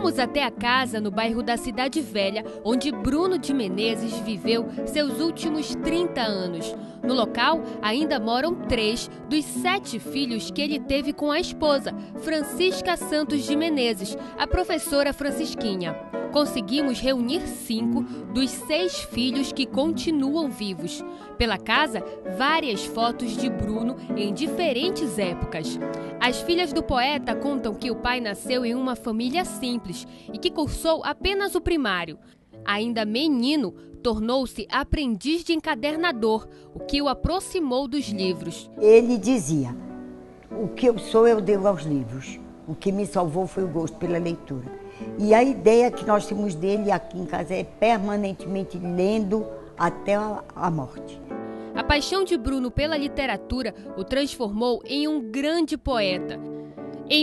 Fomos até a casa no bairro da Cidade Velha, onde Bruno de Menezes viveu seus últimos 30 anos. No local, ainda moram 3 dos 7 filhos que ele teve com a esposa, Francisca Santos de Menezes, a professora francisquinha. Conseguimos reunir 5 dos 6 filhos que continuam vivos. Pela casa, várias fotos de Bruno em diferentes épocas. As filhas do poeta contam que o pai nasceu em uma família simples e que cursou apenas o primário. Ainda menino, tornou-se aprendiz de encadernador, o que o aproximou dos livros. Ele dizia: o que eu sou eu devo aos livros. O que me salvou foi o gosto pela leitura. E a ideia que nós temos dele aqui em casa é permanentemente lendo até a morte. A paixão de Bruno pela literatura o transformou em um grande poeta. Em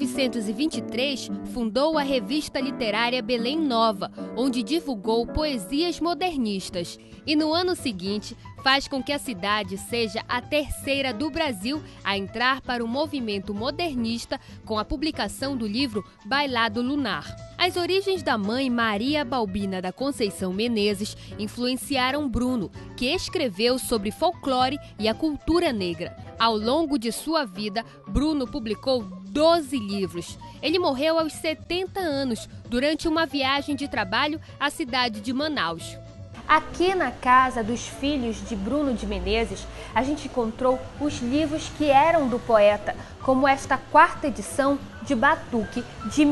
1923, fundou a revista literária Belém Nova, onde divulgou poesias modernistas. E no ano seguinte, faz com que a cidade seja a 3ª do Brasil a entrar para o movimento modernista com a publicação do livro Bailado Lunar. As origens da mãe Maria Balbina da Conceição Menezes influenciaram Bruno, que escreveu sobre folclore e a cultura negra. Ao longo de sua vida, Bruno publicou 12 livros. Ele morreu aos 70 anos, durante uma viagem de trabalho à cidade de Manaus. Aqui na casa dos filhos de Bruno de Menezes, a gente encontrou os livros que eram do poeta, como esta 4ª edição de Batuque, de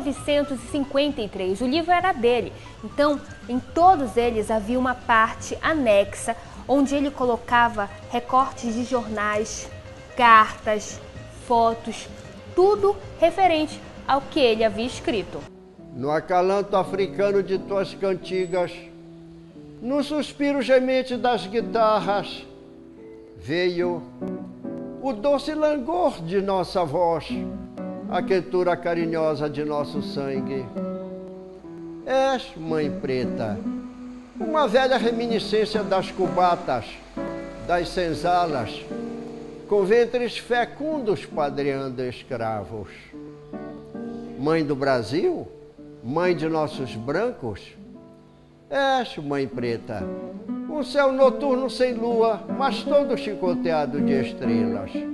1953. O livro era dele, então em todos eles havia uma parte anexa, onde ele colocava recortes de jornais, cartas, fotos, tudo referente ao que ele havia escrito. No acalanto africano de tuas cantigas, no suspiro gemente das guitarras, veio o doce langor de nossa voz, a quentura carinhosa de nosso sangue. És, mãe preta, uma velha reminiscência das cubatas, das senzalas, com ventres fecundos padreando escravos. Mãe do Brasil, mãe de nossos brancos, és, mãe preta, um céu noturno sem lua, mas todo chicoteado de estrelas.